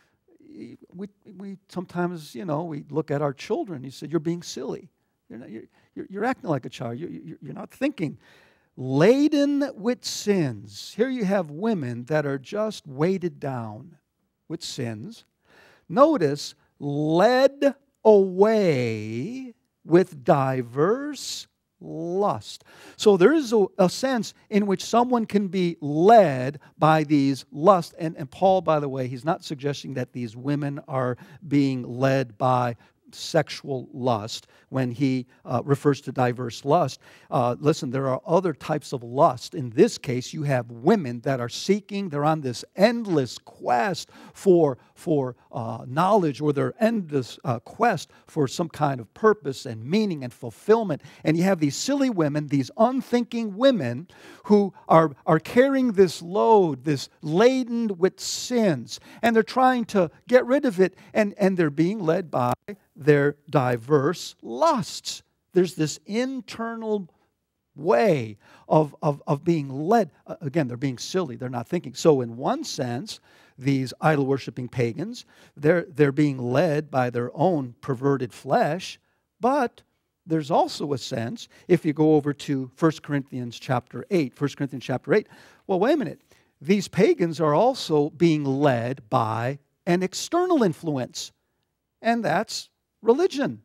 We, we sometimes, you know, we look at our children. He said, you're being silly. You're, not, you're, you're, you're acting like a child. You're, you're, you're not thinking. laden with sins. Here you have women that are just weighted down with sins. Notice, led away with diverse lust. So there is a, a sense in which someone can be led by these lusts. And, and Paul, by the way, he's not suggesting that these women are being led by sexual lust when he uh, refers to diverse lust. Uh, listen, there are other types of lust. In this case, you have women that are seeking, they're on this endless quest for, for uh, knowledge, or their endless uh, quest for some kind of purpose and meaning and fulfillment. And you have these silly women, these unthinking women who are, are carrying this load, this laden with sins, and they're trying to get rid of it, and, and they're being led by their diverse lusts. There's this internal way of, of, of being led. Again, they're being silly. They're not thinking. So in one sense, these idol-worshiping pagans, they're, they're being led by their own perverted flesh. But there's also a sense, if you go over to First Corinthians chapter eight, First Corinthians chapter eight, well, wait a minute. These pagans are also being led by an external influence, and that's religion.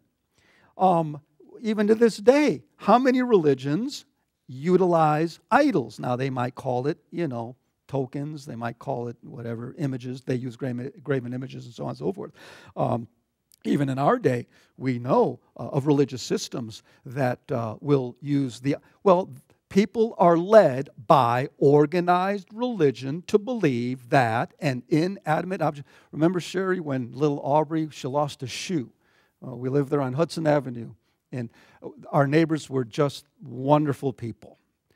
Um, even to this day, how many religions utilize idols? Now, they might call it, you know, tokens. They might call it whatever, images. They use graven, graven images and so on and so forth. Um, even in our day, we know uh, of religious systems that uh, will use the, well, people are led by organized religion to believe that an inanimate object. Remember, Sherry, when little Aubrey, she lost a shoe. Uh, we lived there on Hudson Avenue, and our neighbors were just wonderful people.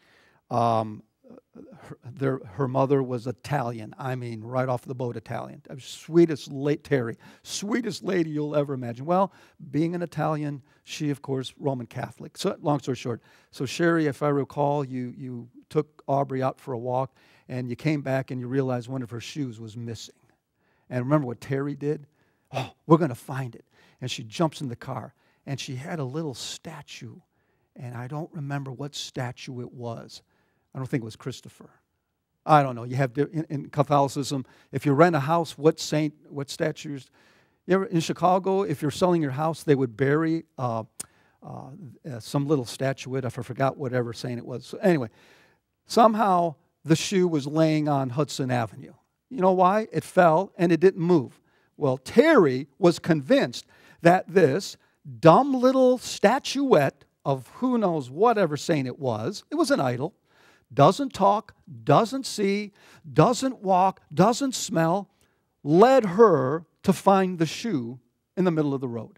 Um, her, their, her mother was Italian. I mean, right off the boat Italian. Sweetest late Terry, sweetest lady you'll ever imagine. Well, being an Italian, she, of course, Roman Catholic. So, long story short, so Sherry, if I recall, you, you took Aubrey out for a walk, and you came back and you realized one of her shoes was missing. And remember what Terry did? Oh, we're going to find it. And she jumps in the car, and she had a little statue, and I don't remember what statue it was. I don't think it was Christopher. I don't know. You have in, in Catholicism, if you rent a house, what saint, what statues? You ever, in Chicago, if you're selling your house, they would bury uh, uh, some little statuette. I forgot whatever saint it was. So anyway, somehow the shoe was laying on Hudson Avenue. You know why? It fell and it didn't move. Well, Terry was convinced that this dumb little statuette of who knows whatever saint it was, it was an idol, doesn't talk, doesn't see, doesn't walk, doesn't smell, led her to find the shoe in the middle of the road.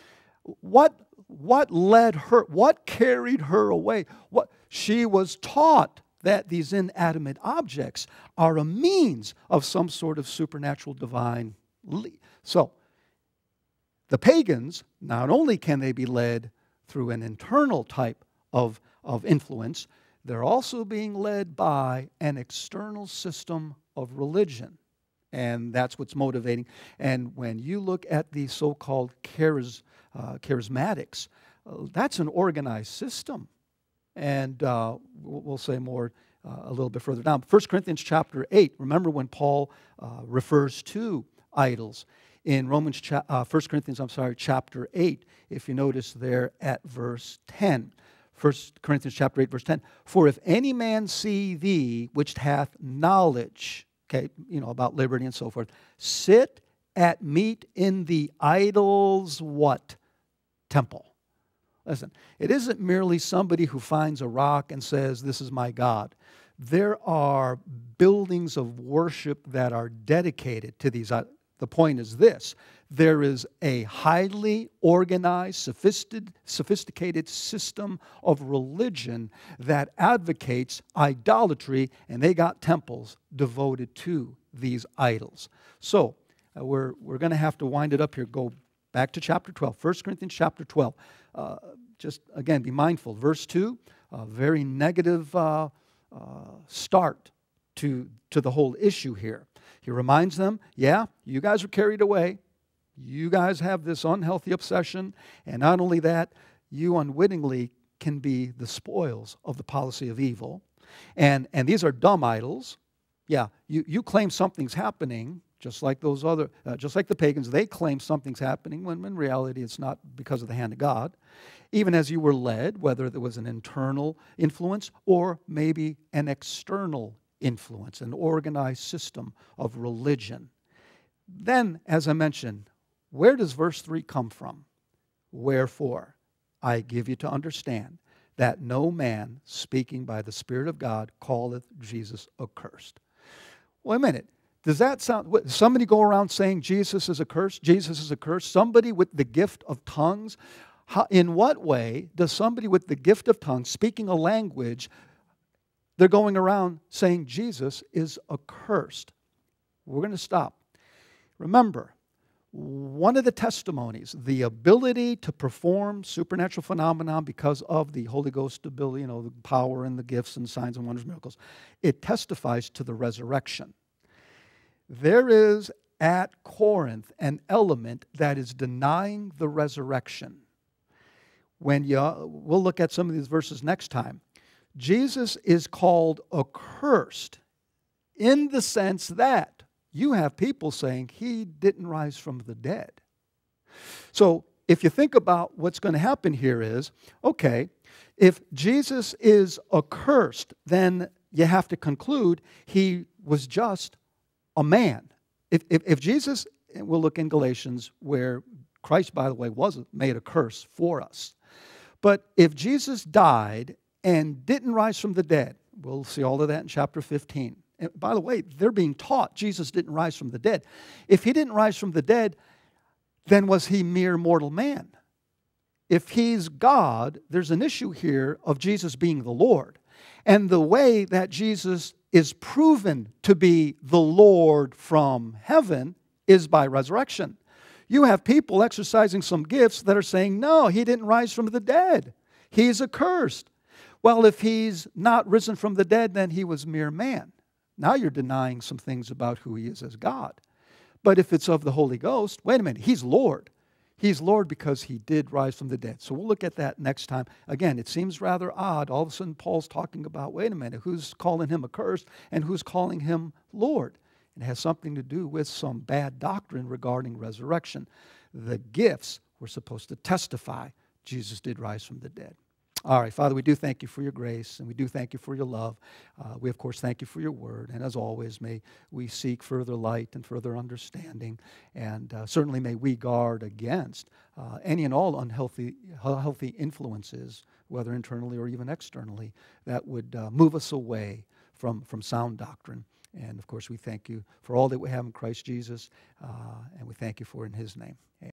What, what led her, what carried her away? What, she was taught that these inanimate objects are a means of some sort of supernatural divine. So, the pagans, not only can they be led through an internal type of, of influence, they're also being led by an external system of religion. And that's what's motivating. And when you look at the so-called charis, uh, charismatics, uh, that's an organized system. And uh, we'll say more uh, a little bit further down. First Corinthians chapter eight, remember when Paul uh, refers to idols. In Romans, cha- uh, First Corinthians, I'm sorry, chapter eight, if you notice there at verse ten. First Corinthians chapter eight, verse ten. For if any man see thee, which hath knowledge, okay, you know, about liberty and so forth, sit at meat in the idol's what? Temple. Listen, it isn't merely somebody who finds a rock and says, this is my God. There are buildings of worship that are dedicated to these idols. The point is this: there is a highly organized, sophisticated system of religion that advocates idolatry, and they got temples devoted to these idols. So uh, we're, we're going to have to wind it up here. Go back to chapter twelve, First Corinthians chapter twelve. Uh, just, again, be mindful. Verse two, a very negative uh, uh, start to, to the whole issue here. He reminds them, yeah, you guys are carried away. You guys have this unhealthy obsession. And not only that, you unwittingly can be the spoils of the policy of evil. And, and these are dumb idols. Yeah, you, you claim something's happening, just like those other, uh, just like the pagans, they claim something's happening when in reality it's not because of the hand of God. Even as you were led, whether there was an internal influence or maybe an external influence, an organized system of religion. Then, as I mentioned, where does verse three come from? Wherefore, I give you to understand that no man speaking by the Spirit of God calleth Jesus accursed. Wait a minute. Does that sound, what, somebody go around saying Jesus is accursed? Jesus is accursed? Somebody with the gift of tongues? How, in what way does somebody with the gift of tongues, speaking a language, they're going around saying Jesus is accursed? We're going to stop. Remember, one of the testimonies, the ability to perform supernatural phenomena because of the Holy Ghost ability, you know, the power and the gifts and signs and wonders, miracles, it testifies to the resurrection. There is at Corinth an element that is denying the resurrection. When you, we'll look at some of these verses next time. Jesus is called accursed in the sense that you have people saying he didn't rise from the dead. So if you think about what's going to happen here is, okay, if Jesus is accursed, then you have to conclude he was just a man. If, if, if Jesus, and we'll look in Galatians where Christ, by the way, was made a curse for us. But if Jesus died and didn't rise from the dead, we'll see all of that in chapter fifteen. And by the way, they're being taught Jesus didn't rise from the dead. If he didn't rise from the dead, then was he mere mortal man? If he's God, there's an issue here of Jesus being the Lord. And the way that Jesus is proven to be the Lord from heaven is by resurrection. You have people exercising some gifts that are saying, no, he didn't rise from the dead. He's accursed. Well, if he's not risen from the dead, then he was mere man. Now you're denying some things about who he is as God. But if it's of the Holy Ghost, wait a minute, he's Lord. He's Lord because he did rise from the dead. So we'll look at that next time. Again, it seems rather odd. All of a sudden, Paul's talking about, wait a minute, who's calling him accursed and who's calling him Lord? It has something to do with some bad doctrine regarding resurrection. The gifts were supposed to testify Jesus did rise from the dead. All right, Father, we do thank you for your grace, and we do thank you for your love. Uh, we, of course, thank you for your word. And as always, may we seek further light and further understanding. And uh, certainly may we guard against uh, any and all unhealthy healthy influences, whether internally or even externally, that would uh, move us away from, from sound doctrine. And, of course, we thank you for all that we have in Christ Jesus, uh, and we thank you for it in his name. Amen.